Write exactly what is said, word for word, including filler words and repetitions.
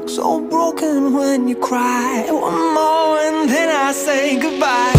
So broken when you cry. One more and then I say goodbye.